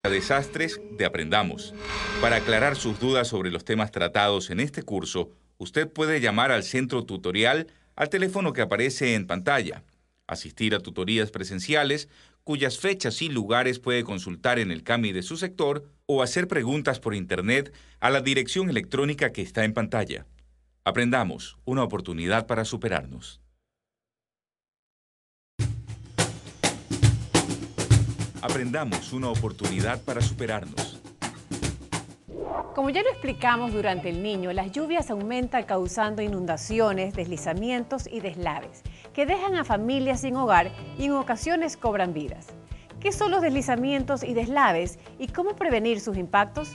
Desastres de Aprendamos. Para aclarar sus dudas sobre los temas tratados en este curso, usted puede llamar al centro tutorial al teléfono que aparece en pantalla, asistir a tutorías presenciales, cuyas fechas y lugares puede consultar en el CAMI de su sector, o hacer preguntas por Internet a la dirección electrónica que está en pantalla. Aprendamos, una oportunidad para superarnos. Aprendamos, una oportunidad para superarnos. Como ya lo explicamos durante el Niño, las lluvias aumentan causando inundaciones, deslizamientos y deslaves, que dejan a familias sin hogar y en ocasiones cobran vidas. ¿Qué son los deslizamientos y deslaves y cómo prevenir sus impactos?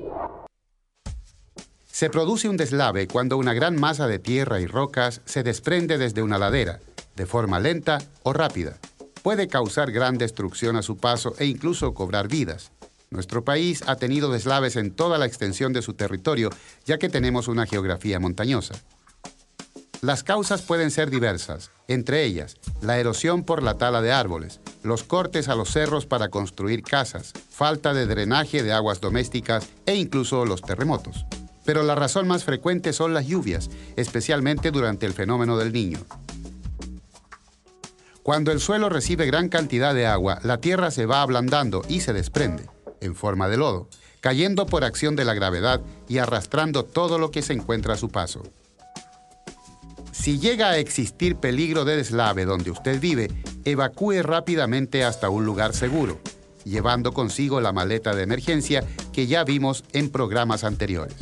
Se produce un deslave cuando una gran masa de tierra y rocas se desprende desde una ladera, de forma lenta o rápida. Puede causar gran destrucción a su paso e incluso cobrar vidas. Nuestro país ha tenido deslaves en toda la extensión de su territorio, ya que tenemos una geografía montañosa. Las causas pueden ser diversas, entre ellas la erosión por la tala de árboles, los cortes a los cerros para construir casas, falta de drenaje de aguas domésticas e incluso los terremotos. Pero la razón más frecuente son las lluvias, especialmente durante el fenómeno del Niño. Cuando el suelo recibe gran cantidad de agua, la tierra se va ablandando y se desprende, en forma de lodo, cayendo por acción de la gravedad y arrastrando todo lo que se encuentra a su paso. Si llega a existir peligro de deslave donde usted vive, evacúe rápidamente hasta un lugar seguro, llevando consigo la maleta de emergencia que ya vimos en programas anteriores.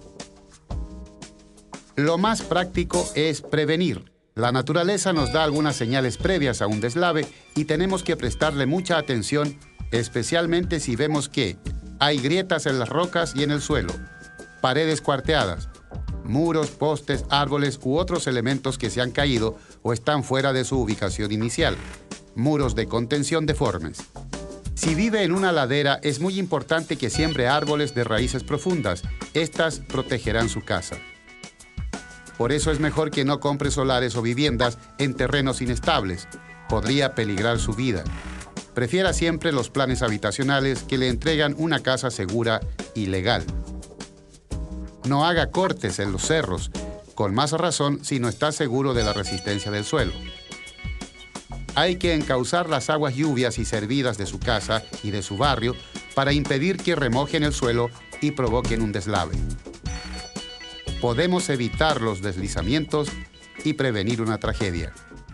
Lo más práctico es prevenir. La naturaleza nos da algunas señales previas a un deslave y tenemos que prestarle mucha atención, especialmente si vemos que hay grietas en las rocas y en el suelo, paredes cuarteadas, muros, postes, árboles u otros elementos que se han caído o están fuera de su ubicación inicial, muros de contención deformes. Si vive en una ladera, es muy importante que siembre árboles de raíces profundas. Estas protegerán su casa. Por eso es mejor que no compre solares o viviendas en terrenos inestables. Podría peligrar su vida. Prefiera siempre los planes habitacionales que le entregan una casa segura y legal. No haga cortes en los cerros, con más razón si no está seguro de la resistencia del suelo. Hay que encauzar las aguas lluvias y servidas de su casa y de su barrio para impedir que remojen el suelo y provoquen un deslave. Podemos evitar los deslizamientos y prevenir una tragedia.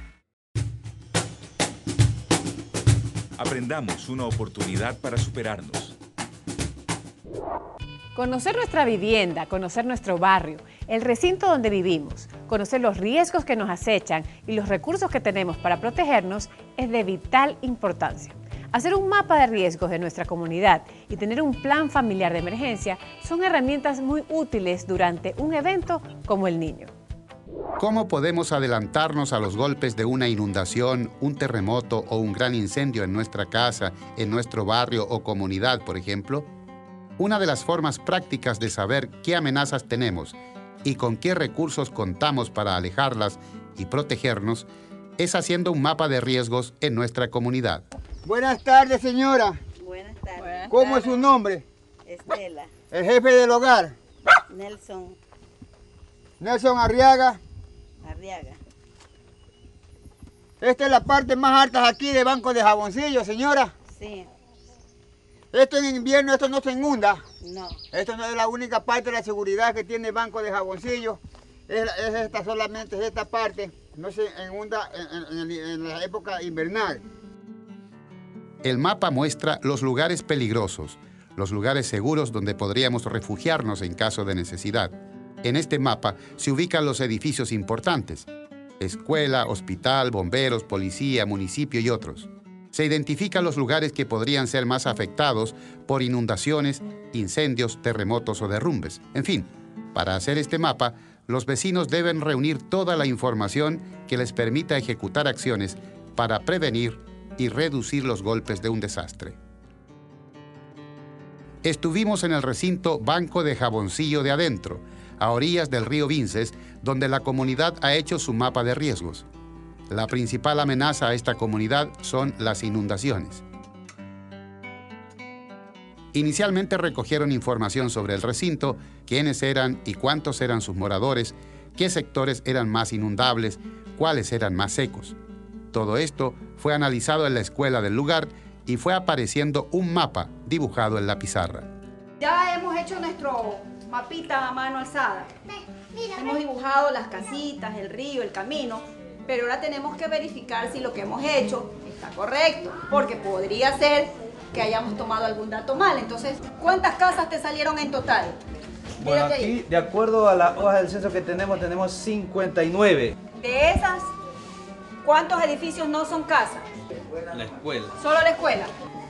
Aprendamos, una oportunidad para superarnos. Conocer nuestra vivienda, conocer nuestro barrio, el recinto donde vivimos, conocer los riesgos que nos acechan y los recursos que tenemos para protegernos es de vital importancia. Hacer un mapa de riesgos de nuestra comunidad y tener un plan familiar de emergencia son herramientas muy útiles durante un evento como el Niño. ¿Cómo podemos adelantarnos a los golpes de una inundación, un terremoto o un gran incendio en nuestra casa, en nuestro barrio o comunidad, por ejemplo? Una de las formas prácticas de saber qué amenazas tenemos y con qué recursos contamos para alejarlas y protegernos es haciendo un mapa de riesgos en nuestra comunidad. Buenas tardes, señora. Buenas tardes. ¿Cómo es su nombre? Estela. El jefe del hogar. Nelson Nelson Arriaga. Arriaga. Esta es la parte más alta aquí de Banco de Jaboncillo, señora. Sí. Esto en invierno, esto no se inunda. No. Esto no es la única parte de la seguridad que tiene Banco de Jaboncillo. Es esta solamente, es esta parte. No se inunda en la época invernal. El mapa muestra los lugares peligrosos, los lugares seguros donde podríamos refugiarnos en caso de necesidad. En este mapa se ubican los edificios importantes: escuela, hospital, bomberos, policía, municipio y otros. Se identifican los lugares que podrían ser más afectados por inundaciones, incendios, terremotos o derrumbes. En fin, para hacer este mapa, los vecinos deben reunir toda la información que les permita ejecutar acciones para prevenir y reducir los golpes de un desastre. Estuvimos en el recinto Banco de Jaboncillo de Adentro, a orillas del río Vinces, donde la comunidad ha hecho su mapa de riesgos. La principal amenaza a esta comunidad son las inundaciones. Inicialmente recogieron información sobre el recinto, quiénes eran y cuántos eran sus moradores, qué sectores eran más inundables, cuáles eran más secos. Todo esto fue analizado en la escuela del lugar y fue apareciendo un mapa dibujado en la pizarra. Ya hemos hecho nuestro mapita a mano alzada. Hemos dibujado las casitas, el río, el camino, pero ahora tenemos que verificar si lo que hemos hecho está correcto, porque podría ser que hayamos tomado algún dato mal. Entonces, ¿cuántas casas te salieron en total? Bueno, aquí, de acuerdo a la hoja del censo que tenemos 59. De esas, ¿cuántos edificios no son casas? La escuela. Solo la escuela.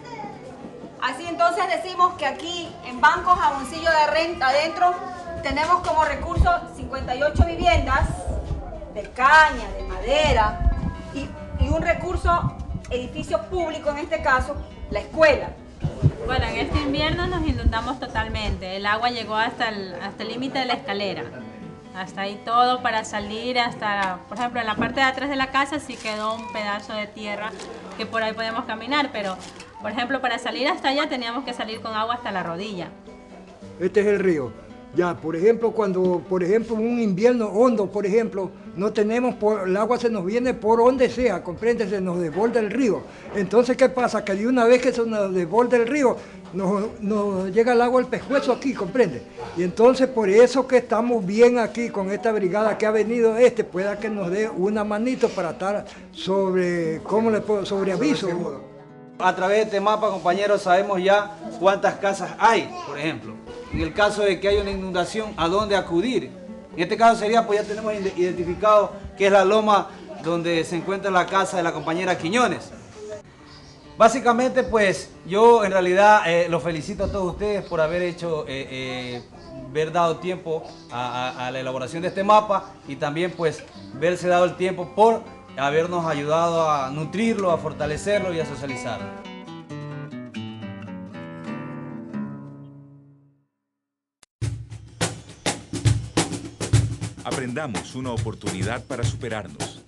Así entonces decimos que aquí en Banco Jaboncillo de Renta adentro tenemos como recurso 58 viviendas de caña, de madera y un recurso, edificio público en este caso, la escuela. Bueno, en este invierno nos inundamos totalmente. El agua llegó hasta el límite de la escalera. Hasta ahí todo para salir hasta, por ejemplo, en la parte de atrás de la casa sí quedó un pedazo de tierra que por ahí podemos caminar, pero, por ejemplo, para salir hasta allá teníamos que salir con agua hasta la rodilla. Este es el río. Ya, por ejemplo, cuando, un invierno hondo, por ejemplo, no tenemos, el agua se nos viene por donde sea, comprende, se nos desborda el río. Entonces, ¿qué pasa? Que de una vez que se nos desborda el río, nos llega el agua al pescuezo aquí, comprende. Y entonces, por eso que estamos bien aquí con esta brigada que ha venido pueda que nos dé una manito para estar sobre aviso. A través de este mapa, compañeros, sabemos ya cuántas casas hay, por ejemplo. En el caso de que haya una inundación, ¿a dónde acudir? En este caso sería, pues ya tenemos identificado que es la loma donde se encuentra la casa de la compañera Quiñones. Básicamente, pues, yo en realidad los felicito a todos ustedes por haber hecho, haber dado tiempo a la elaboración de este mapa y también, pues, verse dado el tiempo por habernos ayudado a nutrirlo, a fortalecerlo y a socializarlo. Aprendamos, una oportunidad para superarnos.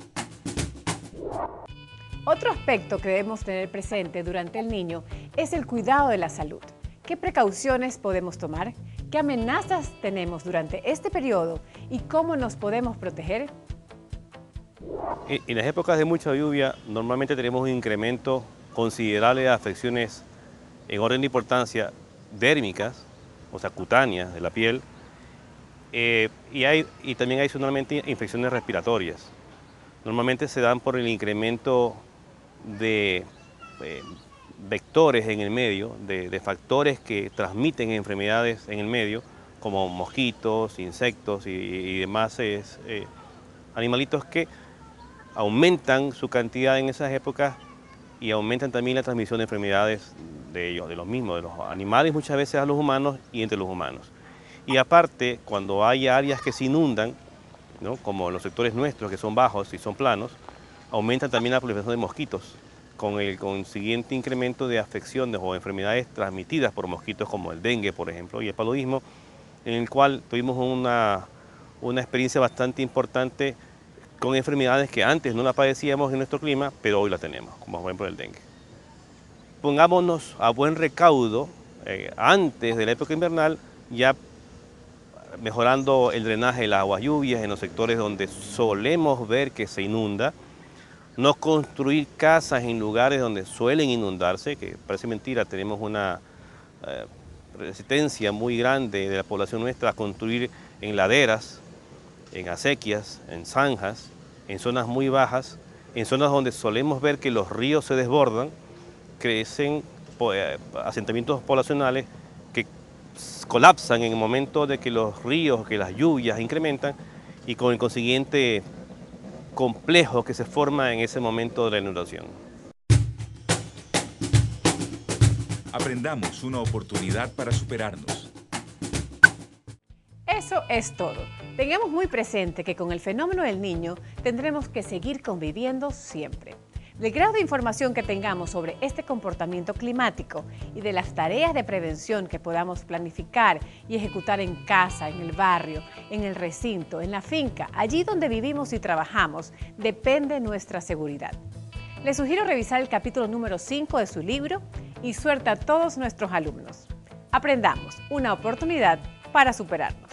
Otro aspecto que debemos tener presente durante el niño es el cuidado de la salud. ¿Qué precauciones podemos tomar? ¿Qué amenazas tenemos durante este periodo? ¿Y cómo nos podemos proteger? En las épocas de mucha lluvia, normalmente tenemos un incremento considerable de afecciones en orden de importancia dérmicas, o sea, cutáneas de la piel, y también adicionalmente infecciones respiratorias. Normalmente se dan por el incremento de vectores en el medio, de factores que transmiten enfermedades en el medio, como mosquitos, insectos y demás animalitos que aumentan su cantidad en esas épocas y aumentan también la transmisión de enfermedades de ellos, de los mismos, de los animales muchas veces a los humanos y entre los humanos. Y aparte, cuando hay áreas que se inundan, ¿no?, como los sectores nuestros que son bajos y son planos, aumentan también la proliferación de mosquitos, con el consiguiente incremento de afecciones o enfermedades transmitidas por mosquitos como el dengue, por ejemplo, y el paludismo, en el cual tuvimos una experiencia bastante importante con enfermedades que antes no la padecíamos en nuestro clima, pero hoy la tenemos, como por ejemplo el dengue. Pongámonos a buen recaudo, antes de la época invernal, ya mejorando el drenaje de las aguas lluvias en los sectores donde solemos ver que se inunda, no construir casas en lugares donde suelen inundarse, que parece mentira, tenemos una resistencia muy grande de la población nuestra a construir en laderas, en acequias, en zanjas, en zonas muy bajas, en zonas donde solemos ver que los ríos se desbordan, crecen asentamientos poblacionales que colapsan en el momento de que los ríos, que las lluvias incrementan y con el consiguiente complejo que se forma en ese momento de la inundación. Aprendamos, una oportunidad para superarnos. Eso es todo. Tengamos muy presente que con el fenómeno del Niño tendremos que seguir conviviendo siempre. Del grado de información que tengamos sobre este comportamiento climático y de las tareas de prevención que podamos planificar y ejecutar en casa, en el barrio, en el recinto, en la finca, allí donde vivimos y trabajamos, depende nuestra seguridad. Les sugiero revisar el capítulo número 5 de su libro y suerte a todos nuestros alumnos. Aprendamos, una oportunidad para superarnos.